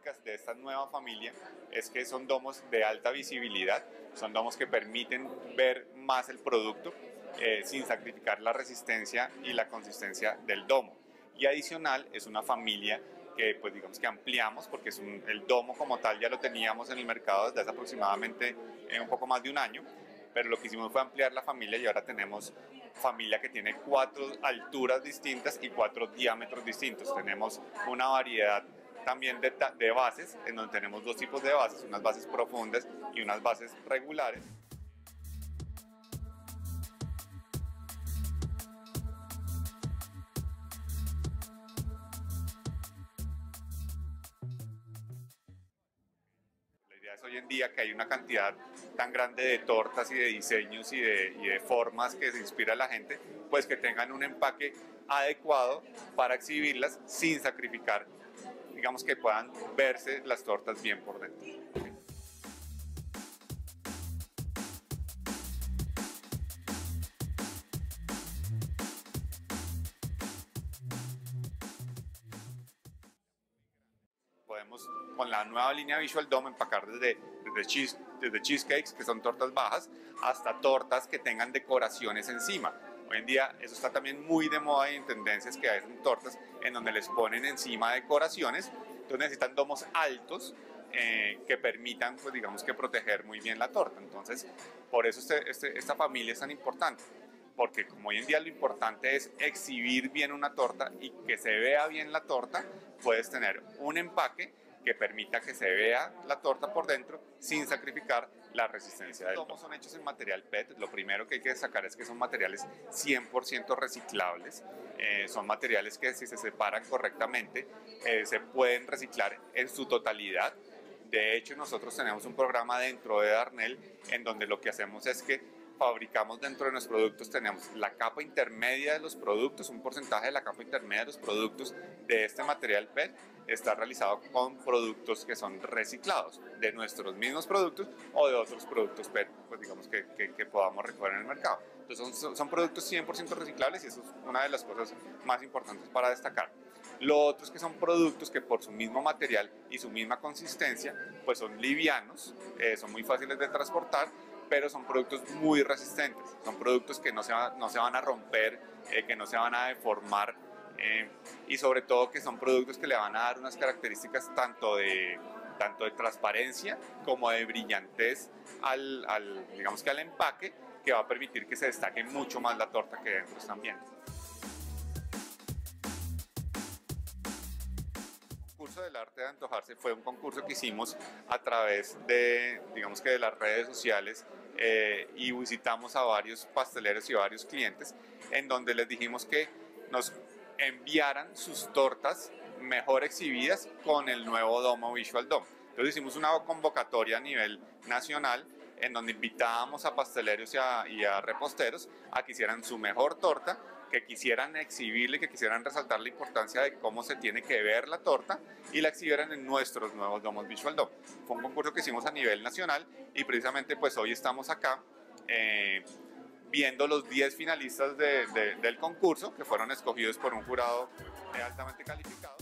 características de esta nueva familia es que son domos de alta visibilidad, son domos que permiten ver más el producto sin sacrificar la resistencia y la consistencia del domo. Y adicional es una familia que pues digamos que ampliamos porque el domo como tal ya lo teníamos en el mercado desde hace aproximadamente un poco más de un año, pero lo que hicimos fue ampliar la familia y ahora tenemos familia que tiene 4 alturas distintas y 4 diámetros distintos. Tenemos una variedad también de bases, en donde tenemos 2 tipos de bases, unas bases profundas y unas bases regulares. Hoy en día que hay una cantidad tan grande de tortas y de diseños y de formas que se inspira a la gente, pues que tengan un empaque adecuado para exhibirlas sin sacrificar, digamos que puedan verse las tortas bien por dentro. Podemos con la nueva línea Visual Dome empacar desde cheesecakes, que son tortas bajas, hasta tortas que tengan decoraciones encima. Hoy en día eso está también muy de moda y en tendencias que hacen tortas en donde les ponen encima decoraciones. Entonces necesitan domos altos que permitan, pues digamos que proteger muy bien la torta. Entonces por eso esta familia es tan importante. Porque como hoy en día lo importante es exhibir bien una torta y que se vea bien la torta, puedes tener un empaque que permita que se vea la torta por dentro sin sacrificar la resistencia del domo. Son hechos en material PET. Lo primero que hay que destacar es que son materiales 100% reciclables. Son materiales que si se separan correctamente se pueden reciclar en su totalidad. De hecho, nosotros tenemos un programa dentro de Darnel en donde lo que hacemos es que fabricamos dentro de nuestros productos, tenemos la capa intermedia de los productos, un porcentaje de la capa intermedia de los productos de este material PET está realizado con productos que son reciclados, de nuestros mismos productos o de otros productos PET, pues digamos que podamos recoger en el mercado. Entonces son productos 100% reciclables y eso es una de las cosas más importantes para destacar. Lo otro es que son productos que por su mismo material y su misma consistencia, pues son livianos, son muy fáciles de transportar, pero son productos muy resistentes, son productos que no se van a romper, que no se van a deformar y sobre todo que son productos que le van a dar unas características tanto de transparencia como de brillantez digamos que al empaque, que va a permitir que se destaque mucho más la torta que dentro están viendo. El concurso del arte de antojarse fue un concurso que hicimos a través de, digamos que de las redes sociales y visitamos a varios pasteleros y varios clientes en donde les dijimos que nos enviaran sus tortas mejor exhibidas con el nuevo domo Visual Dome. Entonces hicimos una convocatoria a nivel nacional en donde invitábamos a pasteleros y a reposteros a que hicieran su mejor torta, que quisieran exhibirle, que quisieran resaltar la importancia de cómo se tiene que ver la torta y la exhibieran en nuestros nuevos domos Visual Dome. Fue un concurso que hicimos a nivel nacional y precisamente pues hoy estamos acá viendo los 10 finalistas del concurso que fueron escogidos por un jurado altamente calificado.